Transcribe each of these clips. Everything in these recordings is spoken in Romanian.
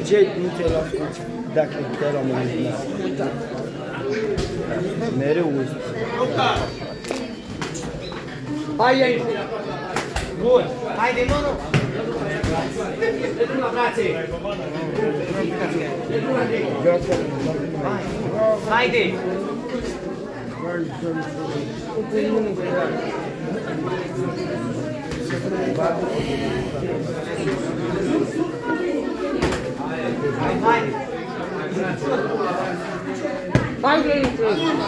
ce nu ți-ai luat scuți dacă te-ai luat mâine? Mereu uzi. Hai aici! Bun! Haide, nu! Dă-mi la brațe! Haide! Hai! Hai, Glenitru!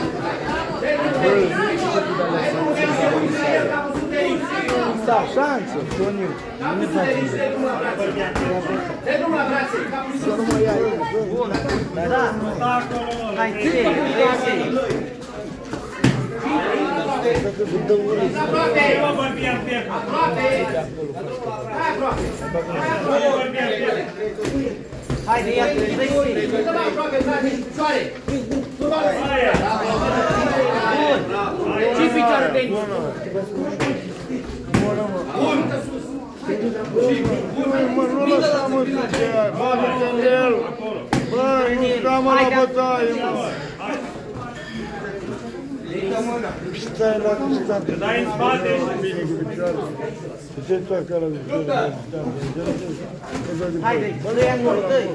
Da, șanță, Toniu. Nu ne face nimic. Să nu mă ia eu. Bun, da. Hai, trei. Aproape! Haide, ia trei. Ce picioare de aici? Mă, nu lăsa mă picioare, bagă-te în el. Bă, nu sta-mă la bătaie, mă. Stai la distanță. Te dai în spate și bine cu picioare. Ce tu acolo de picioare? Haide, dă-i acolo, dă-i.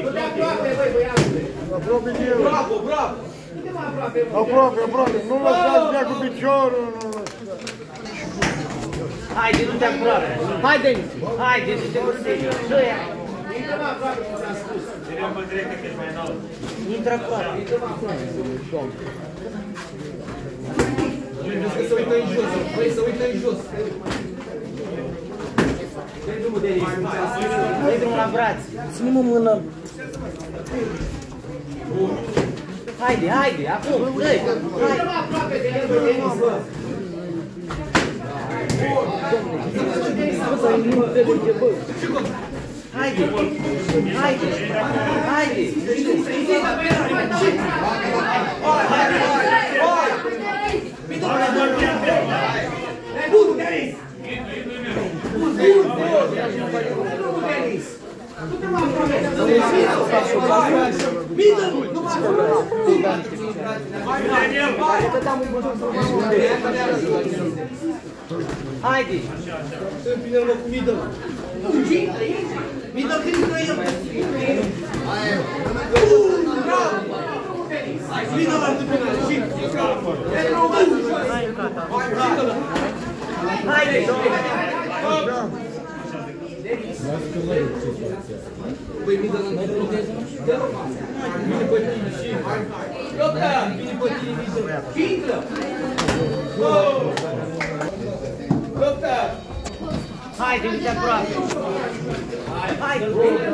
Aproape de el. Bravo, bravo. Aproape. Nu lăsați dea cu piciorul. Haide, nu te aproape. Haide, nu te ursești. Dă-i. Intră aproape. Să uită în jos. Vrei să uită în jos. Dă-i drumul de aici. Dă-i drumul la braț. Ține-mă mâna. Haide, acum, dă-i. Intră aproape de el, Denis, bă. Haide! Bun, Denis! Denis! Du-te mă aproape! Middle-ul! Nu mă Haide! Întâmpină-l cu Middle-ul! Middle, când nu e bravo! Middle la întâmpinare! Și! Haide! Băi, Middle la întâmpinare! Vine pe tine și... Vine pe tine, Middle! Și intră! Doctor! Haide, nu te aproape! Haide!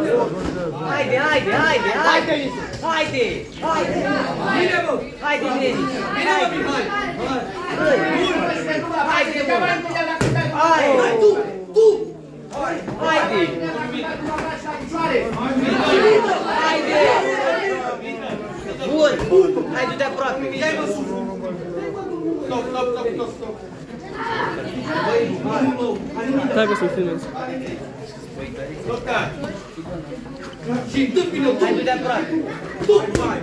Bine, bă! Haide, Denis! Bine, bă, Mihai! Haide, bă! Hai, tu! Haide! Haide! Bun! Hai, du-te aproape! Stop! Stai că să-l filmezi. Și întâmpină tu! Hai, du-te aproape! Tu!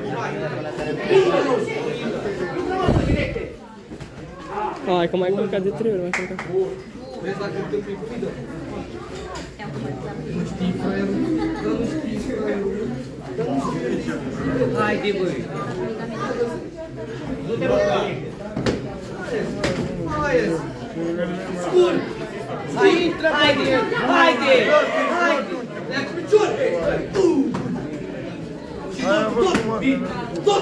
Hai, că mai călcat de 3 ori, mai călcat. Vezi dacă întâmpini cu Middle? Haide, băi! Du-te, bă! Scurt! Haide! Ia cu picior! Și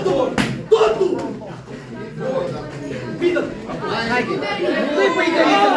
totul! Middle! Haide! Nu-i pe Denis!